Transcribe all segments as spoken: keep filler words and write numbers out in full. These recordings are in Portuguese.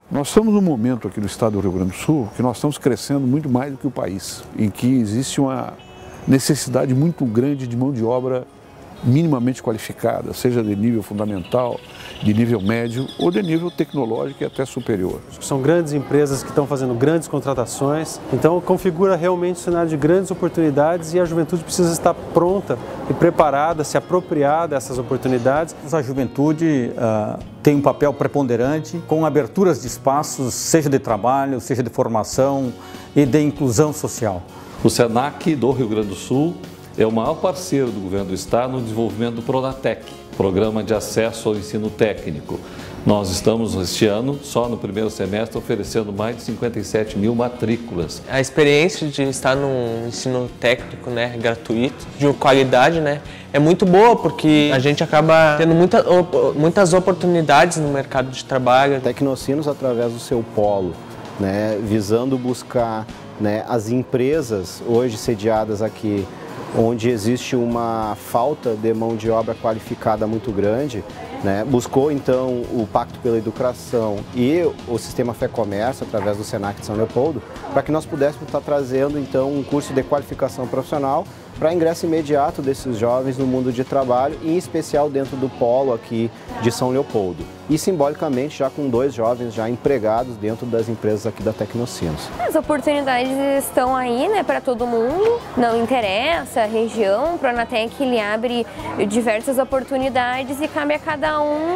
Nós estamos num momento aqui no estado do Rio Grande do Sul que nós estamos crescendo muito mais do que o país, em que existe uma necessidade muito grande de mão de obra minimamente qualificada, seja de nível fundamental, de nível médio ou de nível tecnológico e até superior. São grandes empresas que estão fazendo grandes contratações, então configura realmente um cenário de grandes oportunidades e a juventude precisa estar pronta e preparada, se apropriar dessas oportunidades. A juventude uh, tem um papel preponderante com aberturas de espaços, seja de trabalho, seja de formação e de inclusão social. O SENAC do Rio Grande do Sul é o maior parceiro do governo do estado no desenvolvimento do Pronatec, Programa de Acesso ao Ensino Técnico. Nós estamos, este ano, só no primeiro semestre, oferecendo mais de cinquenta e sete mil matrículas. A experiência de estar num ensino técnico, né, gratuito, de qualidade, né, é muito boa, porque a gente acaba tendo muita, muitas oportunidades no mercado de trabalho. Tecnocinos, através do seu polo, né, visando buscar, né, as empresas hoje sediadas aqui, onde existe uma falta de mão de obra qualificada muito grande, né? Buscou então o Pacto pela Educação e o Sistema Fé Comércio, através do SENAC de São Leopoldo, para que nós pudéssemos estar trazendo então um curso de qualificação profissional para ingresso imediato desses jovens no mundo de trabalho, em especial dentro do polo aqui de São Leopoldo. E simbolicamente já com dois jovens já empregados dentro das empresas aqui da Tecnocinos. As oportunidades estão aí, né, para todo mundo, não interessa a região, o Pronatec ele abre diversas oportunidades e cabe a cada um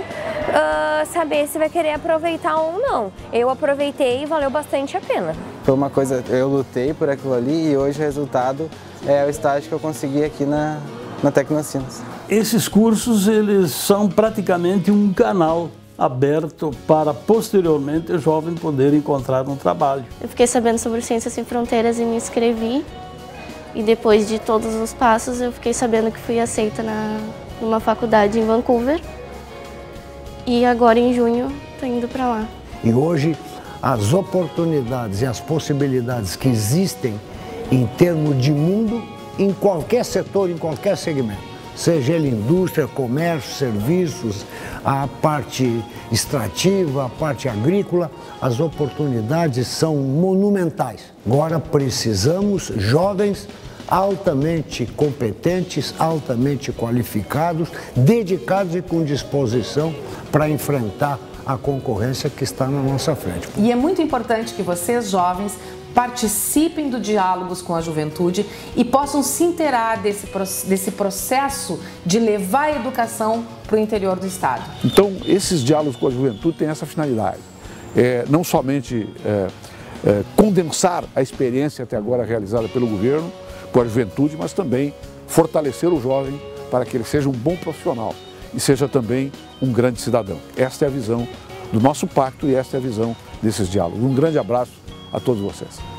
uh, saber se vai querer aproveitar ou não. Eu aproveitei e valeu bastante a pena. Foi uma coisa, eu lutei por aquilo ali e hoje o resultado é o estágio que eu consegui aqui na, na Tecnocinos. Esses cursos, eles são praticamente um canal aberto para, posteriormente, o jovem poder encontrar um trabalho. Eu fiquei sabendo sobre Ciências Sem Fronteiras e me inscrevi. E depois de todos os passos, eu fiquei sabendo que fui aceita na, numa faculdade em Vancouver. E agora, em junho, estou indo para lá. E hoje, as oportunidades e as possibilidades que existem em termos de mundo, em qualquer setor, em qualquer segmento, seja ele indústria, comércio, serviços, a parte extrativa, a parte agrícola, as oportunidades são monumentais. Agora precisamos jovens altamente competentes, altamente qualificados, dedicados e com disposição para enfrentar a concorrência que está na nossa frente. E é muito importante que vocês, jovens, participem do diálogos com a juventude e possam se inteirar desse, desse processo de levar a educação para o interior do estado. Então, esses diálogos com a juventude têm essa finalidade, é, não somente é, é, condensar a experiência até agora realizada pelo governo com a juventude, mas também fortalecer o jovem para que ele seja um bom profissional e seja também um grande cidadão. Esta é a visão do nosso pacto e esta é a visão desses diálogos. Um grande abraço a todos vocês.